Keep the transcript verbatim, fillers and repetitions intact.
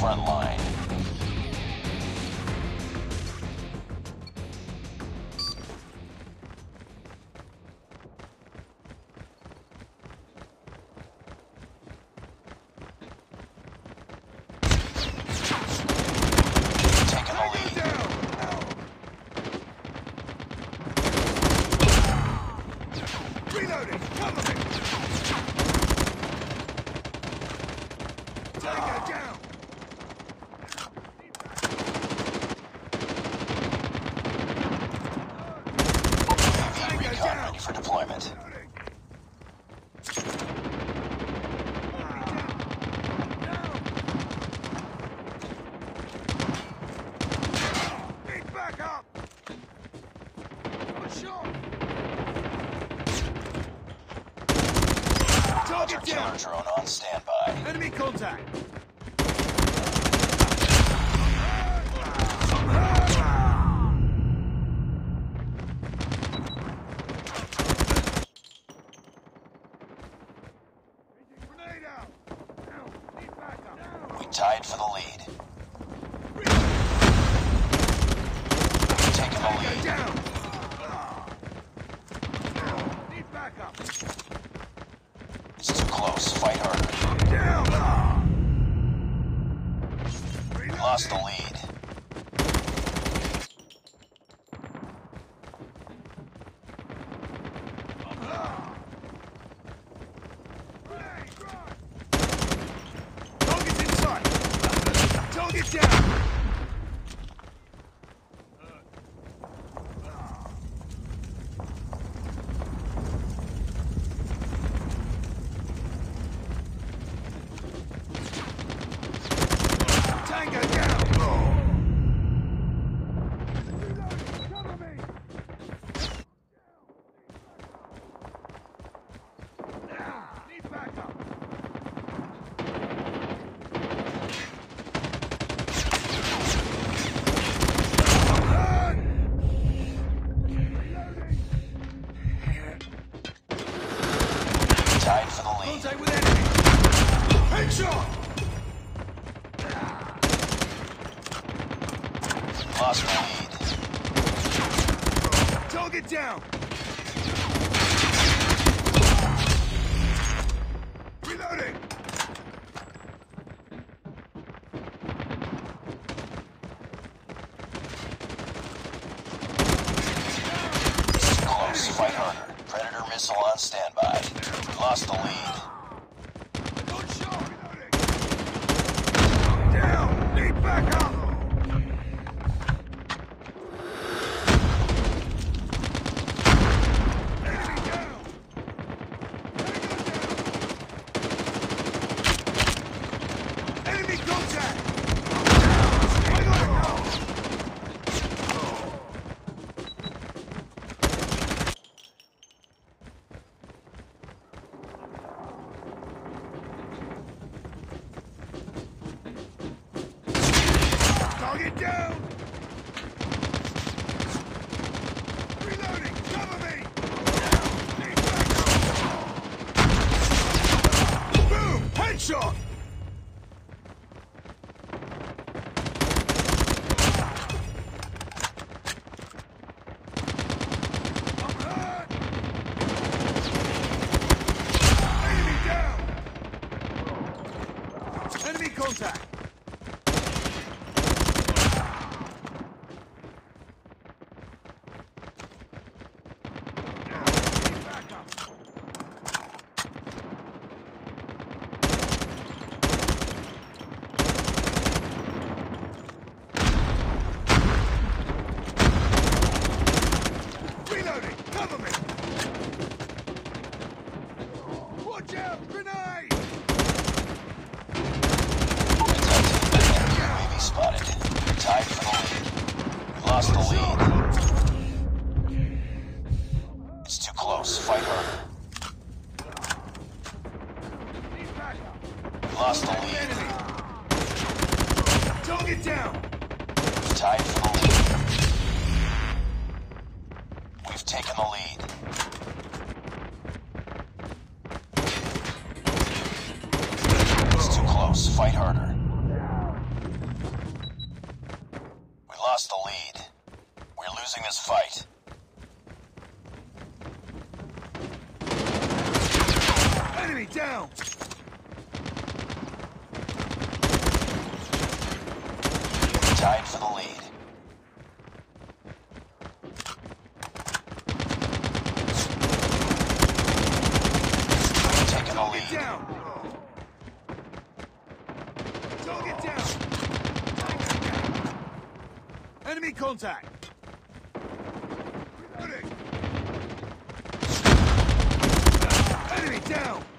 front line. For deployment. Need backup. Shot. Target down. Drone on standby. Enemy contact. Tied for the lead. Taking the lead. Down. Need backup. It's too close. Fight harder. Down. Lost the lead. Target down! Tango down! Cover me! Need backup! Tied for the lead. Contact with enemy! Headshot! Lost the lead. Target down! Reloading! Close. Fight harder. Predator missile on standby. Lost the lead. Good shot! Down! Need backup! Enemy down! Enemy contact! I gotta go! Target down! Reloading! Cover me! Need backup! Boom! Headshot! I'm hurt! Enemy down! Enemy contact! Reloading! Cover me! Watch out! Grenade! U A V spotted. Tied for the lead. Lost the lead. It's too close. Fight harder. Need backup! Lost the lead. Enemy! Target down! Tied for the lead. We've taken the lead. It's too close. Fight harder. for the lead. Taking the Target lead. down! Target down! Enemy contact! Reloading! Enemy down!